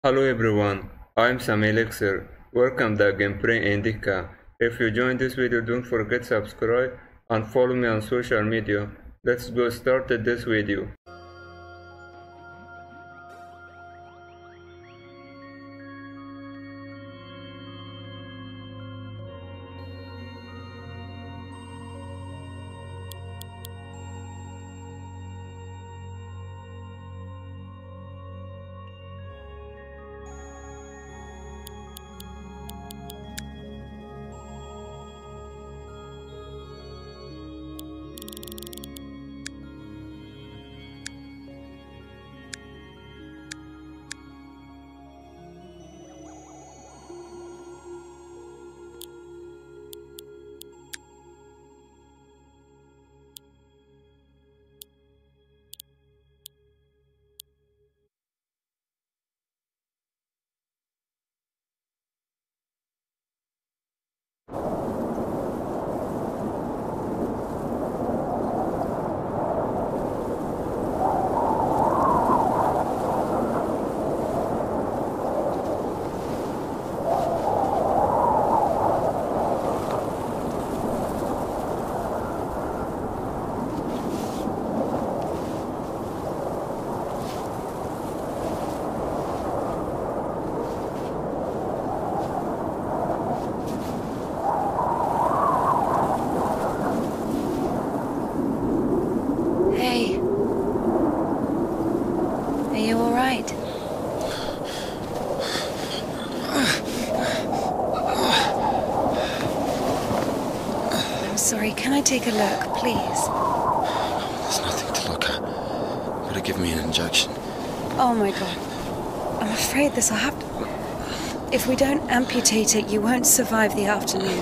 Hello everyone, I'm SAMIELIXIR. Welcome to Gameplay Indika. If you joined this video, don't forget to subscribe and follow me on social media. Let's go start this video. Sorry, can I take a look, please? There's nothing to look at. Gotta give me an injection. Oh my god. I'm afraid this'll have to... If we don't amputate it, you won't survive the afternoon.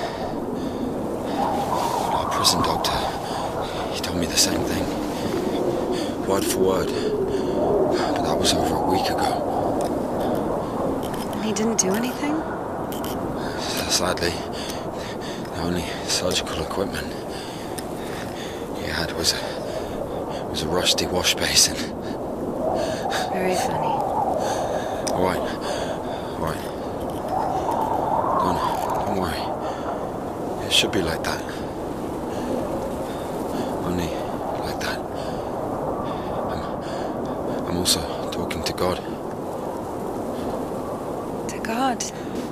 Our prison doctor, he told me the same thing. Word for word. But that was over a week ago. And he didn't do anything? Sadly, the only surgical equipment he had was a rusty wash basin. Very funny. All right. Don't worry. It should be like that. Only like that. I'm also talking to God. To God?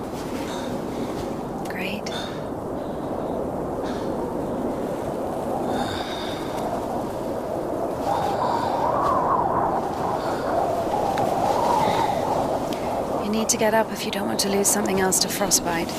Great. You need to get up if you don't want to lose something else to frostbite.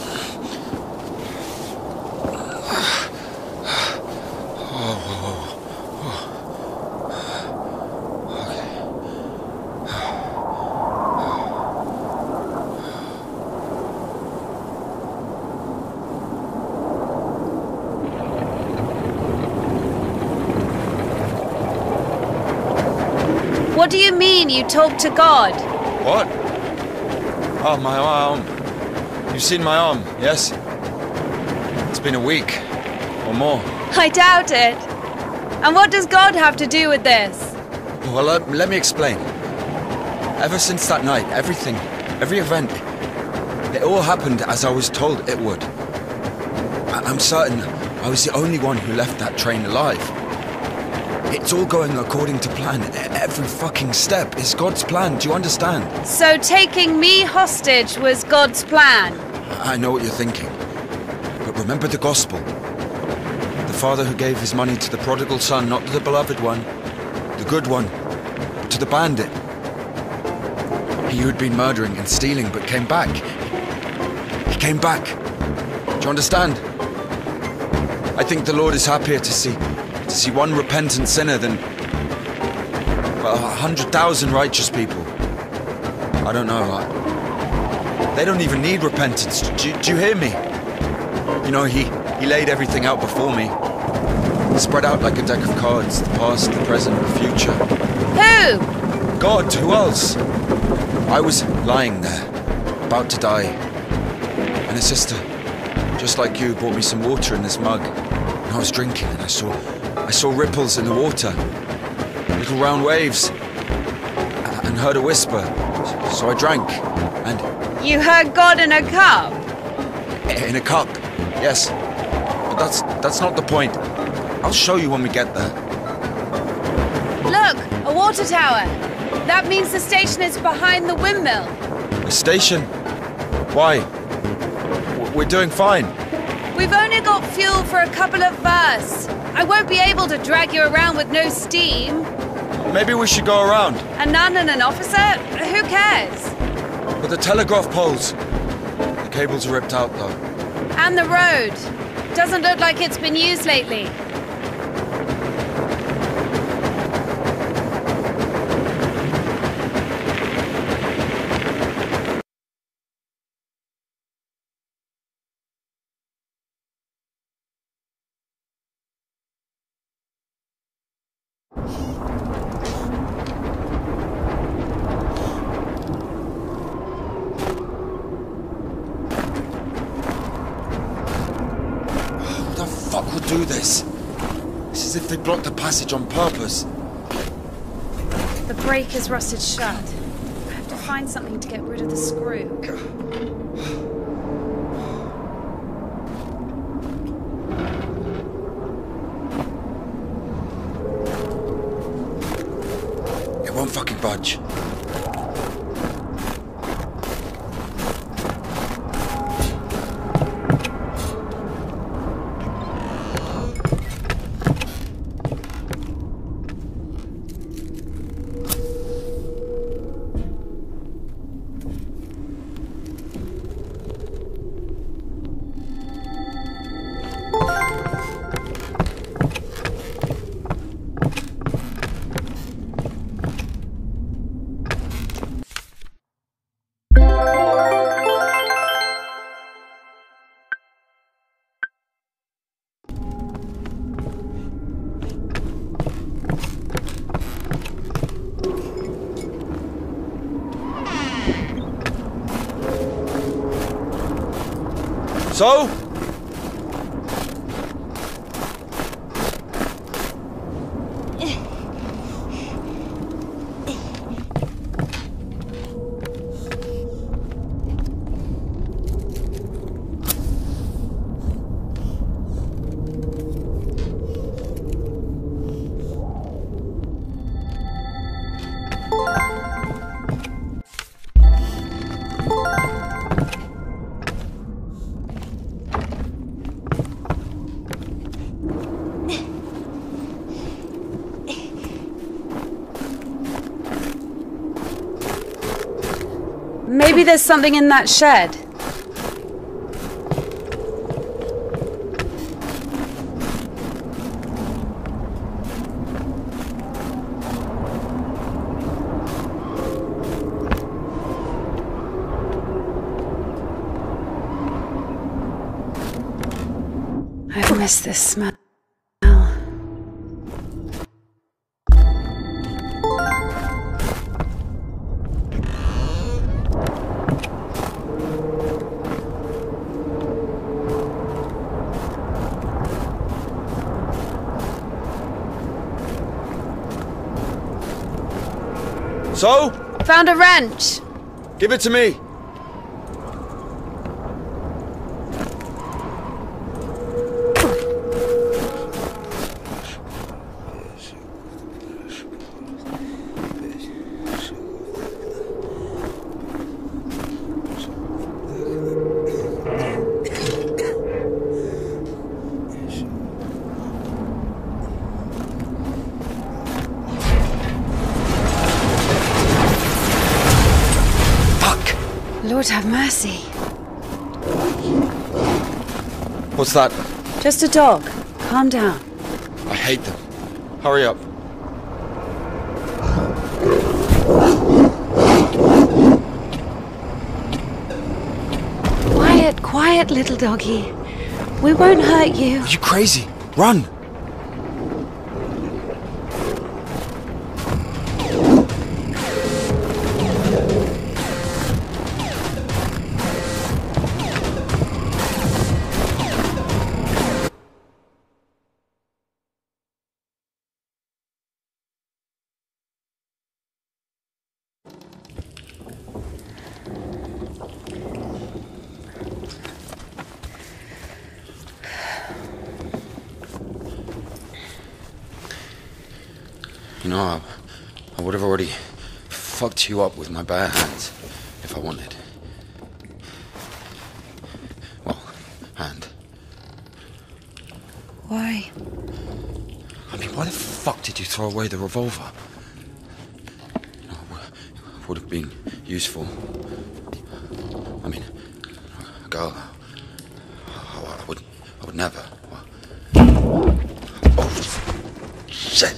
What do you mean you talk to God? What? Oh, my arm. You've seen my arm, yes? It's been a week, or more. I doubt it. And what does God have to do with this? Well, let me explain. Ever since that night, every event, it all happened as I was told it would. I'm certain I was the only one who left that train alive. It's all going according to plan. Every fucking step is God's plan, do you understand? So taking me hostage was God's plan? I know what you're thinking. But remember the gospel. The father who gave his money to the prodigal son, not to the beloved one, the good one, but to the bandit. He who had been murdering and stealing but came back. He came back. Do you understand? I think the Lord is happier to see one repentant sinner than 100,000 righteous people. I don't know. They don't even need repentance. Do you hear me? You know, he laid everything out before me. Spread out like a deck of cards. The past, the present, the future. Who? God, who else? I was lying there, about to die. And a sister, just like you, brought me some water in this mug. And I was drinking and I saw ripples in the water. Little round waves. And heard a whisper. So I drank, and You heard God in a cup? in a cup, yes. But that's not the point. I'll show you when we get there. Look, a water tower. That means the station is behind the windmill. The station? Why? We're doing fine. We've only got fuel for a couple of versts. I won't be able to drag you around with no steam. Maybe we should go around. A nun and an officer? Who cares? But the telegraph poles. The cables are ripped out, though. And the road. Doesn't look like it's been used lately. Fuck would do this? It's as if they blocked the passage on purpose. The brake is rusted shut. I have to find something to get rid of the screw. It won't fucking budge. So? Maybe there's something in that shed. I miss this smell. So? Found a wrench. Give it to me. Lord have mercy. What's that? Just a dog. Calm down. I hate them. Hurry up. Quiet, quiet, little doggy. We won't hurt you. Are you crazy? Run! You know, I would have already fucked you up with my bare hands if I wanted. Well, hand. Why? I mean, why the fuck did you throw away the revolver? You know, it would have been useful. I mean, a girl. I would never. Oh, shit.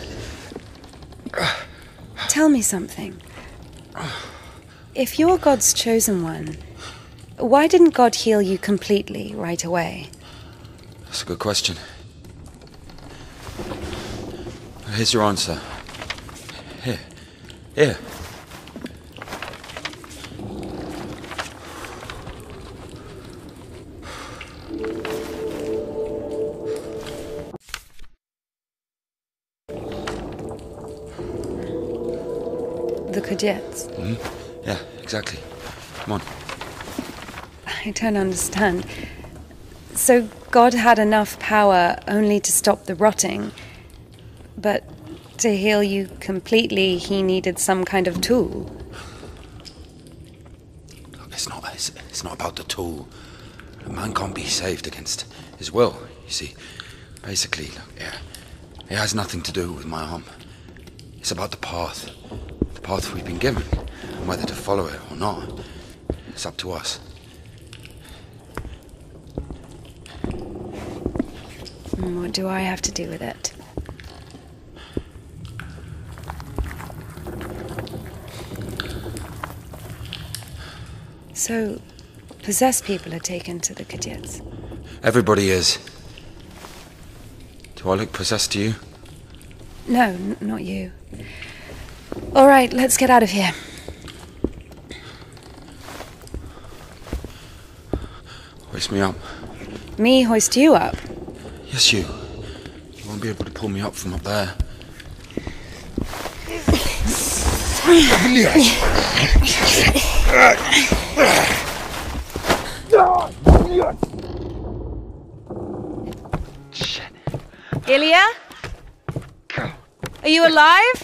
Tell me something. If you're God's chosen one, why didn't God heal you completely right away? That's a good question. Here's your answer. Here. The Kudets. Mm-hmm. Yeah, exactly. Come on. I don't understand. So God had enough power only to stop the rotting, but to heal you completely, he needed some kind of tool. Look, it's not about the tool. A man can't be saved against his will, you see. Basically, look, yeah, it has nothing to do with my arm. It's about the path we've been given, and whether to follow it or not, it's up to us. What do I have to do with it? So, possessed people are taken to the Kudets? Everybody is. Do I look possessed to you? No, not you. All right, let's get out of here. Hoist me up. Me hoist you up? Yes, you. You won't be able to pull me up from up there. Shit. Ilya? Are you alive?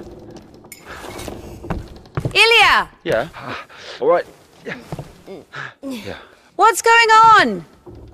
Ilya! Yeah. All right. Yeah. What's going on?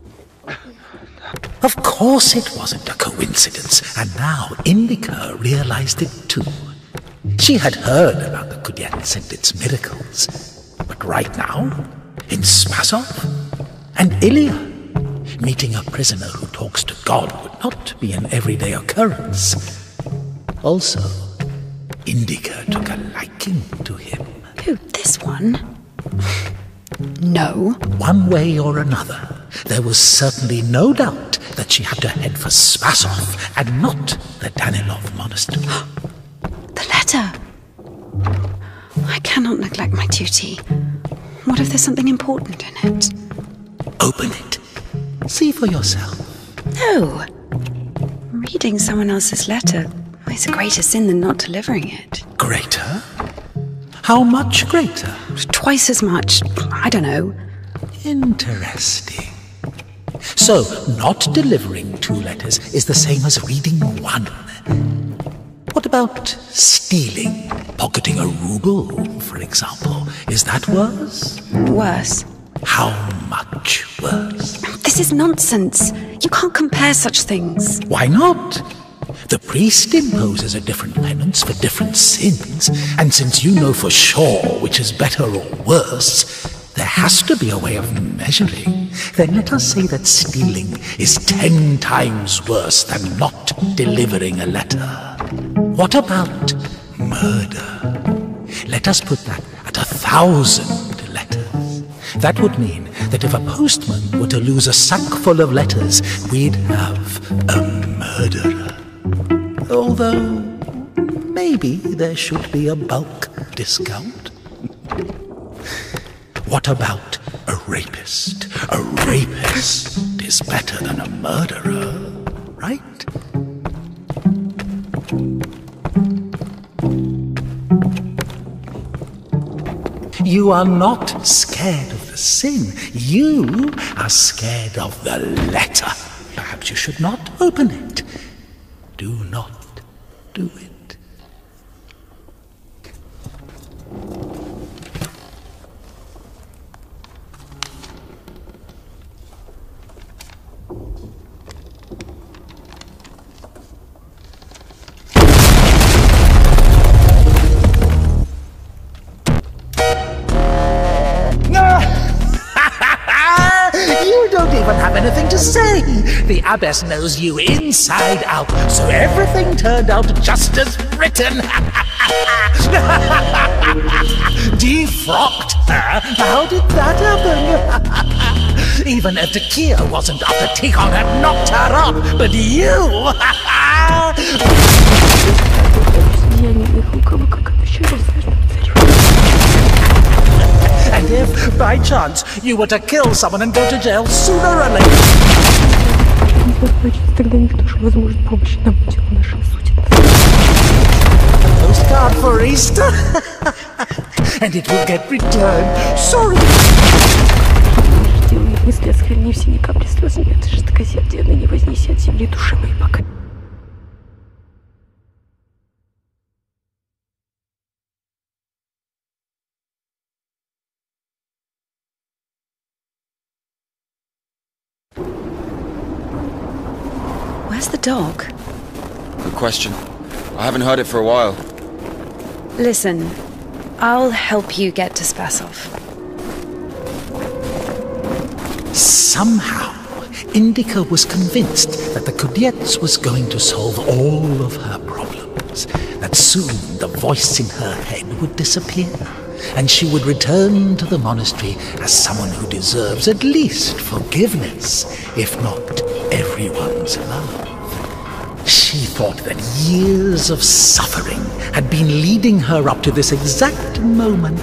Of course it wasn't a coincidence, and now Indika realized it too. She had heard about the Kudets and its miracles, but right now, in Spasov, and Ilya, meeting a prisoner who talks to God would not be an everyday occurrence. Also, Indika took a liking to him. Who, this one? No. One way or another, there was certainly no doubt that she had to head for Spasov and not the Danilov monastery. The letter. I cannot neglect my duty. What if there's something important in it? Open it. See for yourself. No. Reading someone else's letter is a greater sin than not delivering it. Greater? How much greater? Twice as much. I don't know. Interesting. So, not delivering 2 letters is the same as reading 1. What about stealing? Pocketing a ruble, for example. Is that worse? Worse. How much worse? This is nonsense. You can't compare such things. Why not? The priest imposes a different penance for different sins, and since you know for sure which is better or worse, there has to be a way of measuring. Then let us say that stealing is 10 times worse than not delivering a letter. What about murder? Let us put that at 1,000 letters. That would mean that if a postman were to lose a sack full of letters, we'd have a murderer. Although, maybe there should be a bulk discount. What about a rapist? A rapist is better than a murderer, right? You are not scared of the sin. You are scared of the letter. Perhaps you should not open it. Do not do it. don't even have anything to say. The abbess knows you inside out, so everything turned out just as written. Defrocked her? How did that happen? Even if the Kia wasn't up, the Tikon had knocked her up, but you... And if, by chance, you were to kill someone and go to jail sooner or later... A postcard for Easter? And it will get returned. Sorry. Мысли оскверни все ни капли слез нет, жестокосердие не вознеси от земли души моей пока. Where's the dog? Good question. I haven't heard it for a while. Listen, I'll help you get to Spasov. Somehow, Indika was convinced that the Kudiets was going to solve all of her problems, that soon the voice in her head would disappear, and she would return to the monastery as someone who deserves at least forgiveness, if not everyone's love. She thought that years of suffering had been leading her up to this exact moment.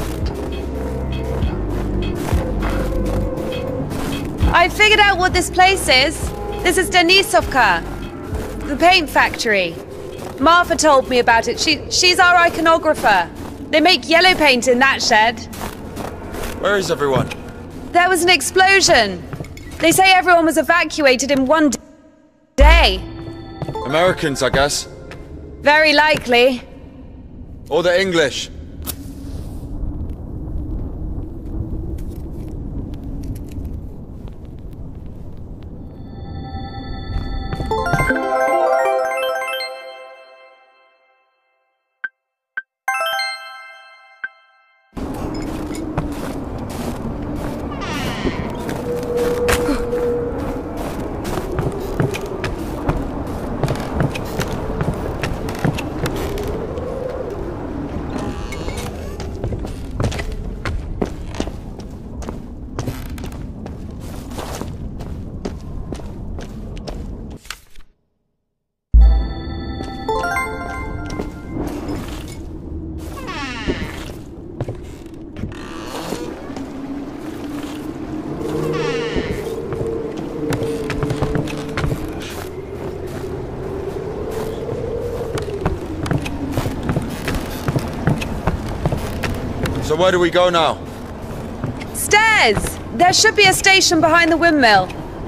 I figured out what this place is. This is Denisovka, the paint factory. Martha told me about it. She's our iconographer. They make yellow paint in that shed. Where is everyone? There was an explosion. They say everyone was evacuated in one day. Americans, I guess. Very likely. Or the English. So where do we go now? Stairs! There should be a station behind the windmill.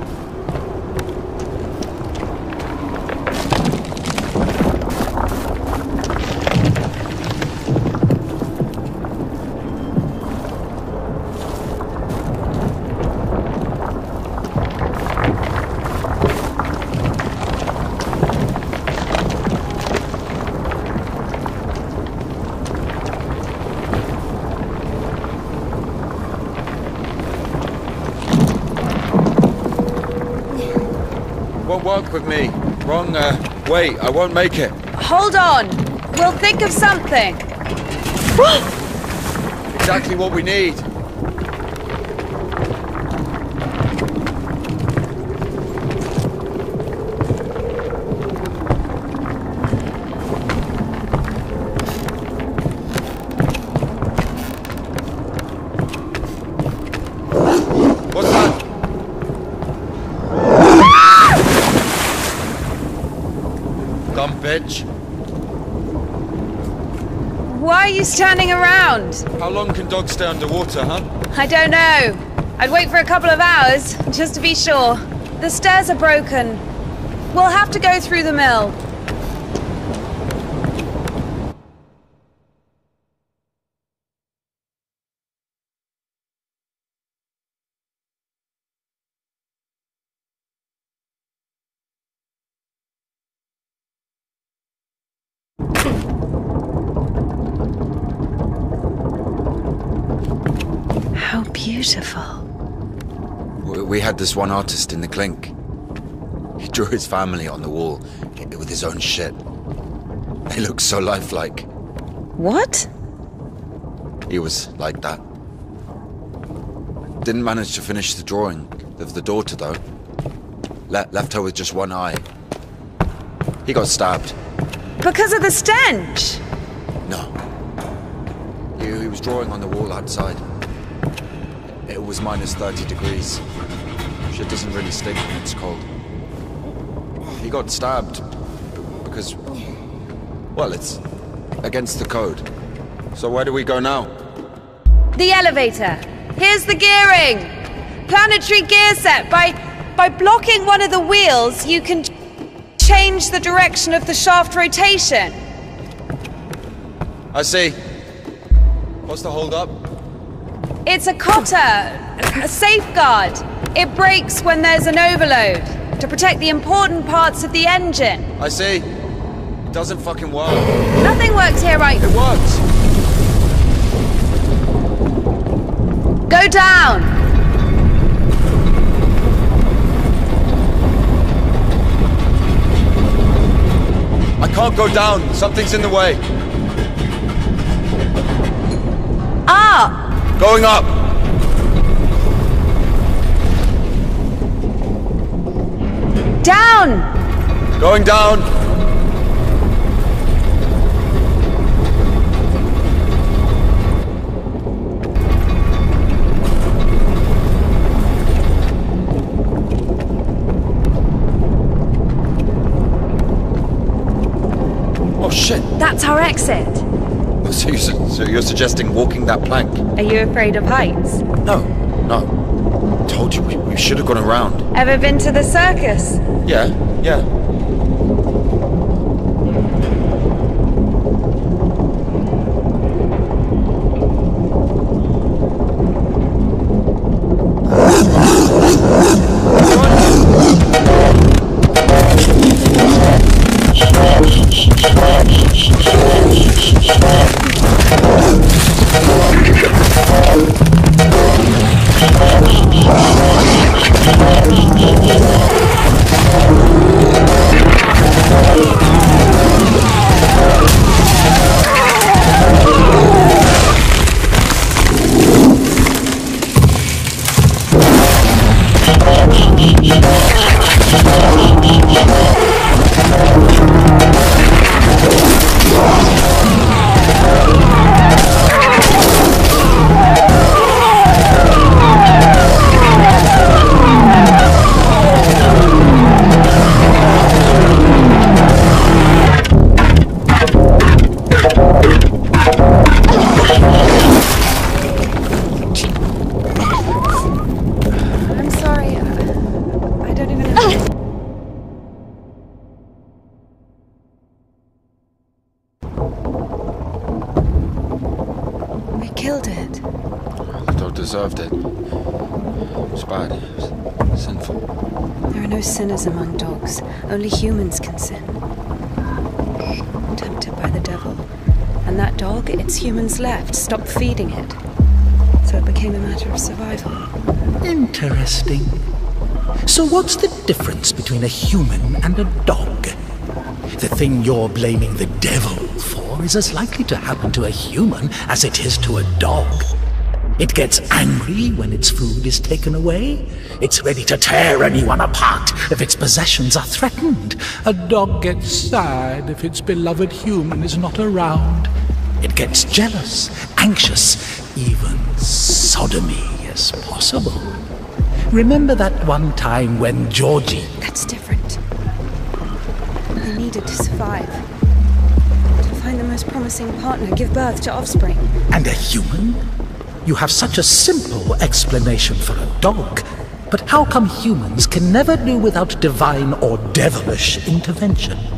Won't work with me. Wrong, way. I won't make it. Hold on. We'll think of something. Exactly what we need. What's that? Dumb bitch. Why are you standing around? How long can dogs stay underwater, huh? I don't know. I'd wait for a couple of hours, just to be sure. The stairs are broken. We'll have to go through the mill. How beautiful. We had this one artist in the clink. He drew his family on the wall with his own shit. They look so lifelike. What? He was like that. Didn't manage to finish the drawing of the daughter, though. Left her with just one eye. He got stabbed. Because of the stench? No. He was drawing on the wall outside. It was minus 30 degrees. Shit doesn't really stink when it's cold. He got stabbed because, well, it's against the code. So where do we go now? The elevator. Here's the gearing. Planetary gear set. By blocking one of the wheels, you can change the direction of the shaft rotation. I see. What's the hold up? It's a cotter, a safeguard. It breaks when there's an overload, to protect the important parts of the engine. I see. It doesn't fucking work. Nothing works here, right? It works. Go down! I can't go down. Something's in the way. Up! Going up. Down! Going down. Oh shit. That's our exit. So you're suggesting walking that plank? Are you afraid of heights? No. Told you we should have gone around. Ever been to the circus? Yeah. Killed it. The dog deserved it. It was bad. It was sinful. There are no sinners among dogs. Only humans can sin. Tempted by the devil. And that dog, its humans left, stopped feeding it. So it became a matter of survival. Interesting. So what's the difference between a human and a dog? The thing you're blaming the devil for is as likely to happen to a human as it is to a dog. It gets angry when its food is taken away. It's ready to tear anyone apart if its possessions are threatened. A dog gets sad if its beloved human is not around. It gets jealous, anxious, even sodomy is possible. Remember that one time when Georgie... That's different. They needed to survive. To find the most promising partner, give birth to offspring. And a human? You have such a simple explanation for a dog. But how come humans can never do without divine or devilish intervention?